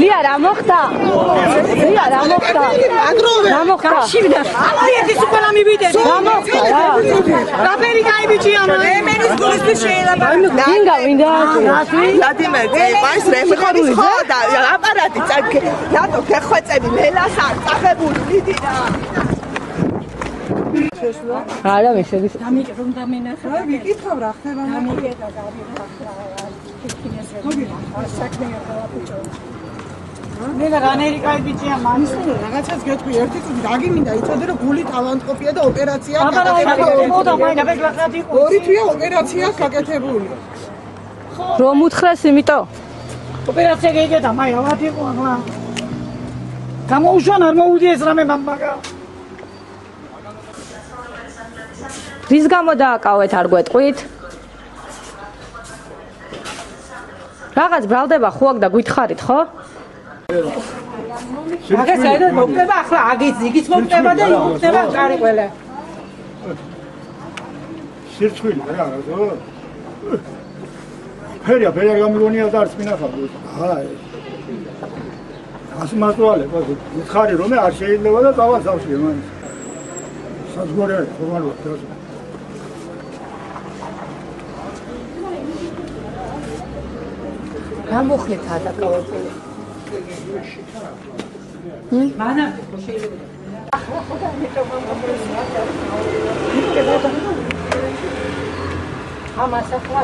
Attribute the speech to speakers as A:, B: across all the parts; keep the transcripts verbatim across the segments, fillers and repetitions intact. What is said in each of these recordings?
A: ლია რა მოხდა? ლია რა მოხდა? რა მოხდა? გაშივდა. აი ეს უკვე რა მივიდე. რა მოხდა რა? რაფერი გაიბიჭია მე? მენის გულისთვის შეიძლება. ვინდა ვინდა?
B: ვლადიმერ წეპაის რეფერენდის ხო და აპარატი წაკე. რატო გეხვეწები მელას არ წაღებული მიდინა.
A: არა მიშელის.
B: დამიკე რომ დამენახე. რა ვიკითხავ რა ხდება? დამიკე და გავიხარ. მე რანერი კაი ბიჭია მანის რაღაცას გეტყვი ერთი წუთი დაგიმინდა იცოდე რომ გული თავანტყოფია და ოპერაცია გაკეთებული. ორი თვეა ოპერაცია გაკეთებული.
A: რომ უთხრეს იმიტომ?
B: ოპერაცია გეგედა მაი ავად იყო ახლა. გამოუშვან არ მოუძიეს რამე მაგა.
A: რის გამო დააკავეთ არ გვეტყვით? რაღაც ბრალდება ხო აქ და გითხარით ხო?
B: მაგას საერთოდ მოხდება ახლა აგიც იგიც მოხდება და მოხდება კარი ყველა.
C: სირცხვილი რა რა. ფერია ფერია გამიგონია და არც მინახავ. აი. ასმასვალე გითხარი რომ არ შეიძლება და დავა სავშე მაინც. საზღვარი ხომალო თქოს.
A: გამოხლეთ ადაკავებული.
B: მანა შეიძლება. ამას ახლა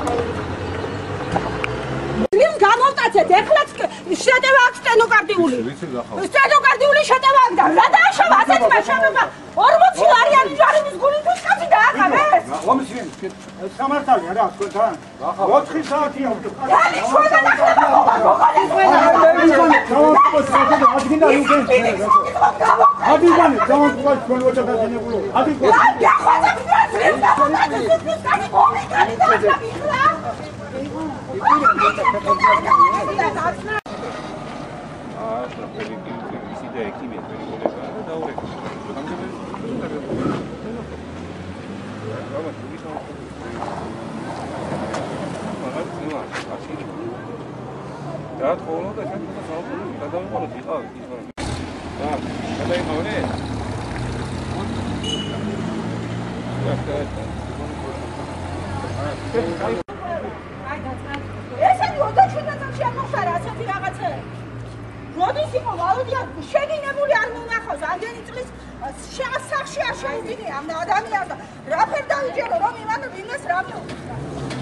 B: მის გამოვტაცეთ ეხლაც შეტევა აქვს სტენოკარდიული. სტენოკარდიული შეტევა აქვს და რა დააშავა ასეთ მაშავება ორმოცი არიანი ჯარიმის გულისთვის კაცი დაახავეს.
C: ლომისინ სამართალია რა თქვენთან? ოთხი საათია.
B: დალი ჩვენა ნახება მოყოლეს ყველა.
C: ადგინა იუგენ. ადგინანი გამოგვა თქვენ ოჯახად დინებულო. ადგინანი.
B: აი ახლა ეს გამოვტაცეთ ის კაცი მომიკანი და ახლა ესენი ოცდაშვიდ წელში არ მოხარა ასეთი რაღაცა. როდის იყო ვალოდია შეგინებული არ მონახავს ამდენი წლის სახში არ შეუძინე ამ ადამიანს და რა ფერ დავიჯერო რომ იმან ვინმეს რა მიუხდა.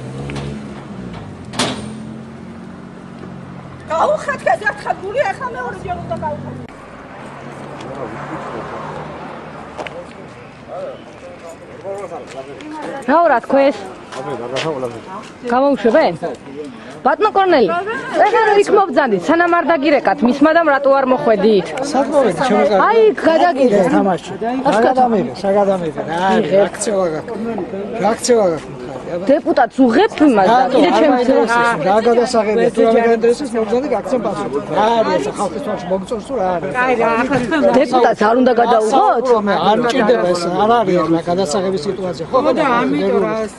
B: გაუხეთქეს ერთხელ გული ახლა მეორე ჯერ უნდა გაუხეთქეს.
A: რა რა თქვეს? გამოუშვებენ? ბატონო კორნელი, ეხლა რა იქ მობძანდით? სანამ არ დაგირეკათ, მისმა და რატო არ მოხვედით?
D: საკმაოდ ჩემო კარგი.
A: აი, გადაგიდე
D: თამაში. საგადამიღე, საგადამიღე. აი, აქცევა გაქვს. აქცევა გაქვს.
A: დეპუტატს უღებ იმას და კიდე ჩემს
D: რა გადასაღებია თუ რამე გაინტერესებს მოგზავნე გაქცენ პასუხი. რა არის ხალხის თვალში მოგწონს თუ რა არის?
B: აი რა ახლა თქვენ
A: დეპუტატს არ უნდა გადაუღოთ?
D: არ მჭირდება ეს არ არის ახლა გადასაღების სიტუაცია. ხო
B: და ამიტომ რა ეს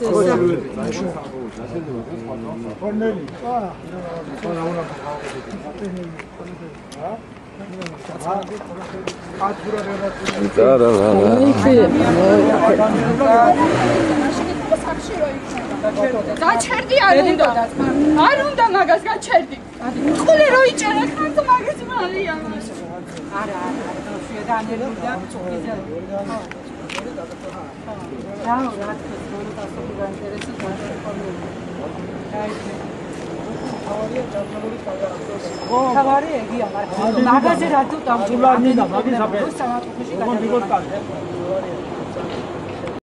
C: კორნელი.
B: გაჩერდი არ უნდა არ უნდა მაგას გაჩერდი ყოლე რო იჭერე ხანს მაგას მარია არა არა შეედანელი და წუხიზა რა რა თქოს რა თქოს გაინტერესებს თავარი ეგია მაგრამ მაგაზე რატო დამჯულარნი და მაგის აფერ